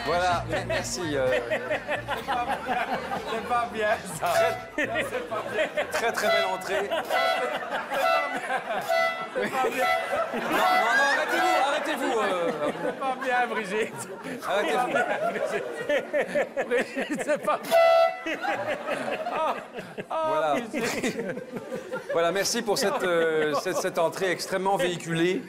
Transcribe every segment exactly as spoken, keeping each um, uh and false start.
Voilà, merci. Euh... C'est pas bien, ça. Très, c'est pas bien. Très, très belle entrée. C'est pas bien. Non, non, non, arrêtez-vous, arrêtez-vous. Euh... C'est pas bien, Brigitte. Arrêtez-vous. Brigitte, c'est pas bien. Oh, oh, Voilà. Brigitte. Voilà, merci pour cette, euh, cette, cette entrée extrêmement véhiculée.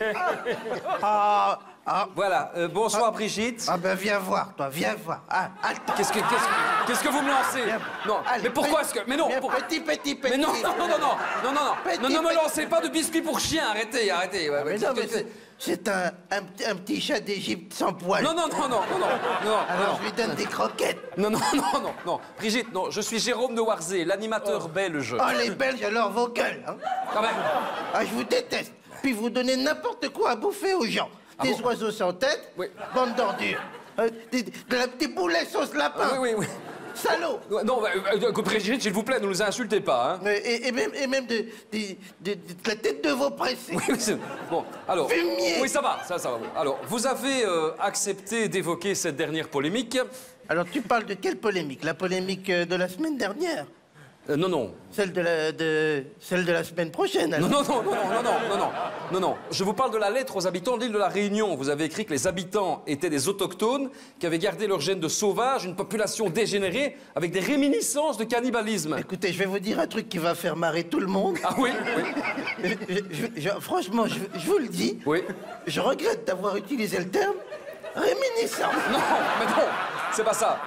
Ah, ah, Voilà, euh, bonsoir Brigitte. ah ben viens voir, toi, viens voir. Ah, attends. Qu'est-ce que, qu'est-ce, que- qu'est-ce que vous me lancez? Non, Allez, mais pourquoi petit- est-ce que... Mais non, viens, pour- petit, petit, petit. Mais non, non, non, non, non, non, non, non, Petit, non, ne me petit. lancez pas de biscuits pour chiens, arrêtez, arrêtez. Ouais, ouais, Mais non, mais qu'est-ce que- c'est- c'est un, un, petit- un petit chat d'Égypte sans poil. Non, non, non, non, non, non, non, Alors non, je lui donne des croquettes. non, non, non, non, non, Brigitte, non, je suis Jérôme de Warzé, l'animateur belge. Oh, les Belges, alors vos gueules. Hein. Quand même. Ah, je vous déteste. Puis vous donnez n'importe quoi à bouffer aux gens. Ah des bon oiseaux sans tête, Oui. bande d'ordures. Euh, des, de la- des boulets sauce lapin. Oui, oui, oui. Salaud. Non, bah, euh, euh, Brigitte, s'il vous plaît, ne nous insultez pas, hein. Euh, Et, et même, et même de, de, de- de la tête de vos pressés. Oui, oui, c'est... Bon, alors... Fumier. Oui, ça va, ça, ça va. oui. Alors, vous avez euh, accepté d'évoquer cette dernière polémique. Alors tu parles de quelle polémique? La polémique euh, de la semaine dernière? Euh, non, non. Celle de la, de, celle de la semaine prochaine, alors. Non, non, non, non, non, non, non, non, non, non. Je vous parle de la lettre aux habitants de l'île de la Réunion. Vous avez écrit que les habitants étaient des autochtones qui avaient gardé leur gène de sauvage, une population dégénérée avec des réminiscences de cannibalisme. Écoutez, je vais vous dire un truc qui va faire marrer tout le monde. Ah oui, oui, Je- je- je- franchement, je, je vous le dis, oui. je regrette d'avoir utilisé le terme réminiscence. Non, mais non, c'est pas ça.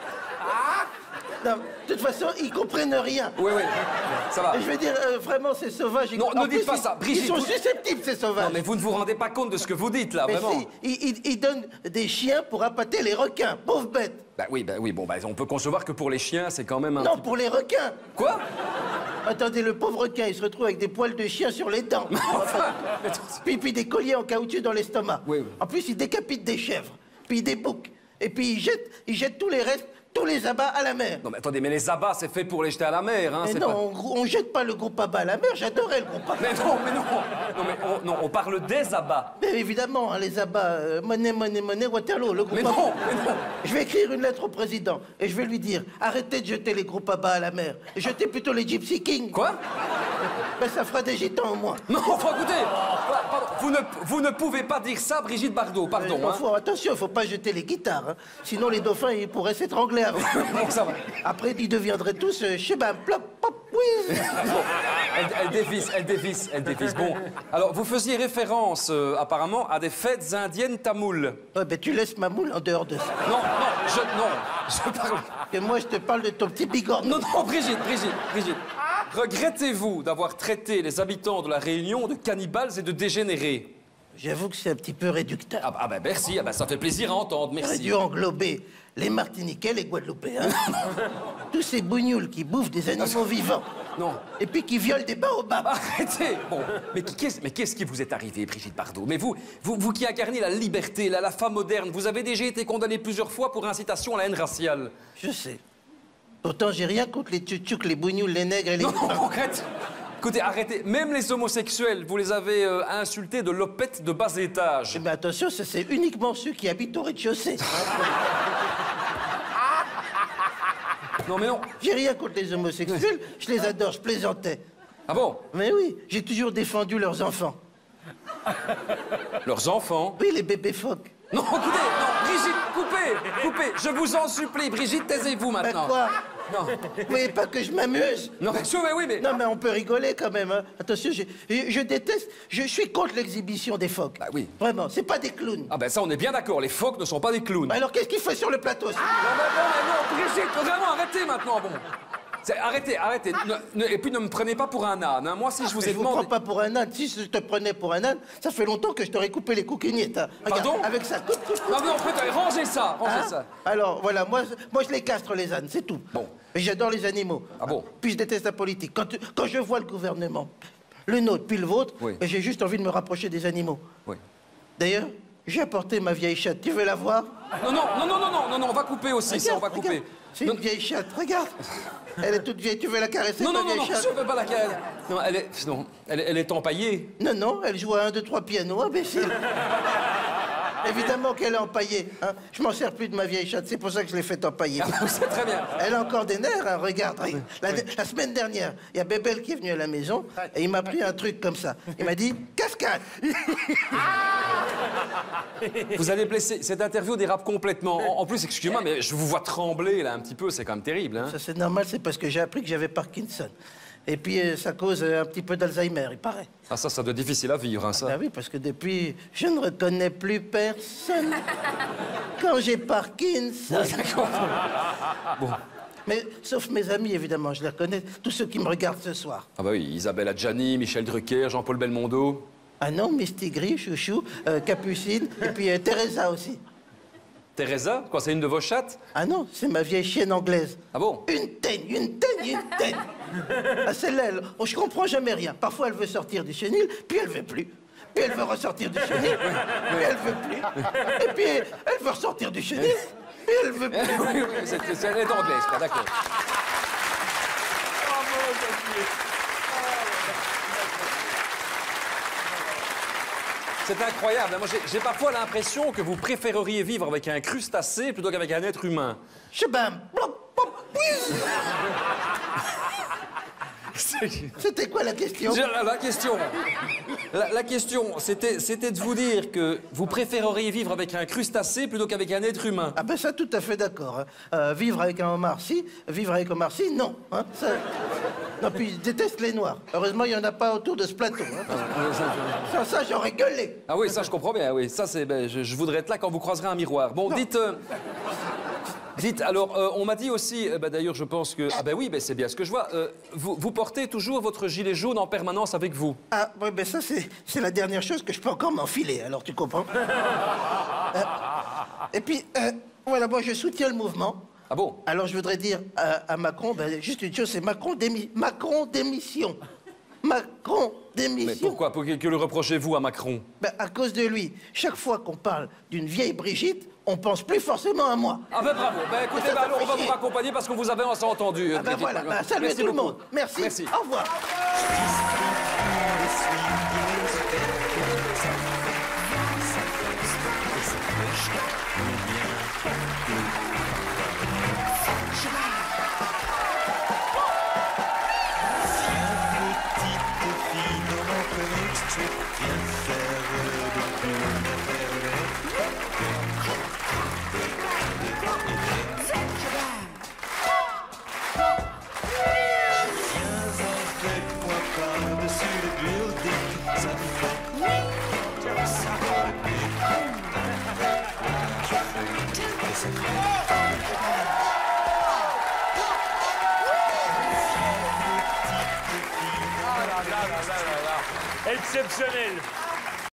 Non, de toute façon, ils comprennent rien. Oui, oui, ça va. Et je veux dire, euh, vraiment, c'est sauvage. Ils- Non, en ne dites plus, pas ils- ça, Brigitte, Ils sont vous- susceptibles, ces sauvages. Non, mais vous ne vous rendez pas compte de ce que vous dites, là, Mais vraiment. si, ils, ils- ils donnent des chiens pour appâter les requins, pauvres bêtes. Bah oui, bah oui, bon, bah on peut concevoir que pour les chiens, c'est quand même un... Non, petit- pour les requins. Quoi? Attendez, le pauvre requin, il se retrouve avec des poils de chien sur les dents. puis, puis des colliers en caoutchouc dans l'estomac. Oui, oui. En plus, il décapite des chèvres, puis des boucs. Et puis, il jette, il jette tous les restes, tous les abats à la mer. Non, mais attendez, mais les abats, c'est fait pour les jeter à la mer, hein, Mais c'est non, pas... on, on jette pas le groupe abat à la mer, j'adorais le groupe abat. Mais non, mais non, non, mais on, non, on parle des abats. Mais évidemment, hein, les abats, euh, monnaie, monnaie, monnaie, Waterloo, le groupe Mais abat. non, mais non. Je vais écrire une lettre au président et je vais lui dire, arrêtez de jeter les groupes abat à la mer. Et jetez plutôt les Gypsy Kings. Quoi? Ben, ça fera des gitans au moins. Non, enfin, écoutez, voilà, pardon, vous, ne, vous ne pouvez pas dire ça, Brigitte Bardot, pardon. Euh, Hein. faut- attention, il faut pas jeter les guitares. Hein. Sinon, les dauphins, ils pourraient s'étrangler avec. Bon, ça va. Après, ils deviendraient tous, euh, chebam, plop, pop, oui. Elle, elle dévisse, elle dévisse, elle dévisse. Bon, alors, vous faisiez référence, euh, apparemment, à des fêtes indiennes tamoules. Ouais, ben, tu laisses ma moule en dehors de ça. Non, non, je, non, je parle... Que moi, je te parle de ton petit bigorneau. Non, non, Brigitte, Brigitte, Brigitte. Regrettez-vous d'avoir traité les habitants de la Réunion de cannibales et de dégénérés? J'avoue que c'est un petit peu réducteur. Ah, bah, ah bah, merci, ah bah, ça fait plaisir à entendre, J'aurais merci. dû englober les Martiniquais, les Guadeloupéens. Tous ces bougnoules qui bouffent des animaux vivants. Non. Et puis qui violent des baobabs. Arrêtez. Bon, mais qui- qu'est-ce mais qu'est-ce qui vous est arrivé, Brigitte Bardot? Mais vous, vous, vous qui incarnez la liberté, la, la femme moderne, vous avez déjà été condamné plusieurs fois pour incitation à la haine raciale. Je sais. Pourtant, j'ai rien contre les tchouktchouks, les bougnoules, les nègres et les... Non, non, arrête. Écoutez, arrêtez. Même les homosexuels, vous les avez euh, insultés de lopettes de bas étage. Eh ben attention, ça c'est uniquement ceux qui habitent au rez-de-chaussée. Non, mais non. J'ai rien contre les homosexuels, je les adore, je plaisantais. Ah bon? Mais oui, j'ai toujours défendu leurs enfants. Leurs enfants? Oui, les bébés phoques. Non, écoutez, non, Brigitte, coupez, coupez. Je vous en supplie, Brigitte, taisez-vous Ben maintenant. quoi? Non. Vous voyez pas que je m'amuse? Non, mais, mais oui, mais... Non, mais on peut rigoler quand même. Hein. Attention, je, je- je déteste, je suis contre l'exhibition des phoques. Bah oui. Vraiment, c'est pas des clowns. Ah ben ça, on est bien d'accord, les phoques ne sont pas des clowns. Bah alors qu'est-ce qu'il fait sur le plateau? Non, mais bon, mais non, Brigitte, vraiment, arrêtez maintenant, bon. C'est- Arrêtez, arrêtez. Ne- ne- et puis ne me prenez pas pour un âne. Hein. Moi, si je vous ai Je vous demandé... prends pas pour un âne. Si je te prenais pour un âne, ça fait longtemps que je t'aurais coupé les couquignettes. Hein. Regarde, Pardon? avec ça. Coupe, coupe, coupe. Non, mais en fait, rangez ça, rangez Hein? ça. Alors, voilà, moi, moi, je les castre, les ânes, c'est tout. Bon. Et j'adore les animaux. Ah bon? Puis je déteste la politique. Quand, quand je vois le gouvernement, le nôtre, puis le vôtre, Oui. j'ai juste envie de me rapprocher des animaux. Oui. D'ailleurs, j'ai apporté ma vieille chatte. Tu veux la voir? Non, non, non, non, non, non, non, non, on va couper aussi, ça, on va Regarde, couper. regarde. C'est Non, une vieille chatte, regarde. Elle est toute vieille. Tu veux la caresser, non, ta non, non, vieille non, chatte? je veux pas la caresser. Non, elle est, non, elle, est- elle est empaillée. Non, non, elle joue à un, deux, trois pianos, imbécile. Évidemment qu'elle est empaillée. Hein. Je m'en sers plus de ma vieille chatte, c'est pour ça que je l'ai fait empailler. Ah, c'est très bien. Elle a encore des nerfs, hein, regarde. regarde. La, la semaine dernière, il y a Bébel qui est venu à la maison et il m'a pris un truc comme ça. Il m'a dit « cascade ». Vous allez blesser. Cette interview dérape complètement. En, en plus, excusez-moi, mais je vous vois trembler là un petit peu. C'est quand même terrible. Hein. Ça, c'est normal, c'est parce que j'ai appris que j'avais Parkinson. Et puis, euh, ça cause euh, un petit peu d'Alzheimer, il paraît. Ah, ça, ça doit être difficile à vivre, hein, ça. Ah oui, parce que depuis, je ne reconnais plus personne. Quand j'ai Parkinson. Bon. Mais sauf mes amis, évidemment, je les reconnais. Tous ceux qui me regardent ce soir. Ah bah oui, Isabelle Adjani, Michel Drucker, Jean-Paul Belmondo. Ah non, Misty Gris, Chouchou, euh, Capucine, et puis euh, Teresa aussi. Teresa, quoi, c'est une de vos chattes? Ah non, c'est ma vieille chienne anglaise. Ah bon? Une teigne, une teigne, une teigne. Ah, celle-là, elle, oh, je comprends jamais rien. Parfois, elle veut sortir du chenil, puis elle veut plus. Puis elle veut ressortir du chenil, puis elle veut plus. Et puis, elle veut ressortir du chenil, puis elle veut plus. Oui, oui, c'est c'est- elle est anglaise, quoi, d'accord. C'est incroyable. Moi, j'ai- j'ai parfois l'impression que vous préféreriez vivre avec un crustacé plutôt qu'avec un être humain. Chabam, plop, plop, whiz. C'était quoi la question? La, la question, la, la question, c'était c'était de vous dire que vous préféreriez vivre avec un crustacé plutôt qu'avec un être humain. Ah ben ça, tout à fait d'accord. Hein. Euh, vivre avec un homard, si. Vivre avec un homard, si, non. Hein, ça... Non, puis je déteste les noirs. Heureusement, il n'y en a pas autour de ce plateau. Hein. Sans ça, j'aurais gueulé. Ah oui, ça je comprends bien. Oui, ça c'est. Ben, je, je voudrais être là quand vous croiserez un miroir. Bon, Non. dites. euh, dites. Alors, euh, on m'a dit aussi. euh, ben, D'ailleurs, je pense que. Ah ben oui, ben c'est bien ce que je vois. euh, vous, vous portez toujours votre gilet jaune en permanence avec vous. Ah, ouais, ben ça, c'est c'est la dernière chose que je peux encore m'enfiler, alors tu comprends? Euh, et puis, euh, voilà, moi, je soutiens le mouvement. Ah bon? Alors, je voudrais dire à, à Macron, ben, juste une chose, c'est Macron, démi Macron démission. Macron Mais démission. pourquoi? Pour que, que le reprochez-vous à Macron? Ben, à cause de lui. Chaque fois qu'on parle d'une vieille Brigitte, on pense plus forcément à moi. Ah ben bravo. Ben écoutez, Ça, ben, ça alors, fait on va chier. vous raccompagner parce qu'on vous avait entendu. Ah ben voilà, ben, salut Merci tout le beaucoup. monde. Merci. Merci. Au revoir. Exceptionnel.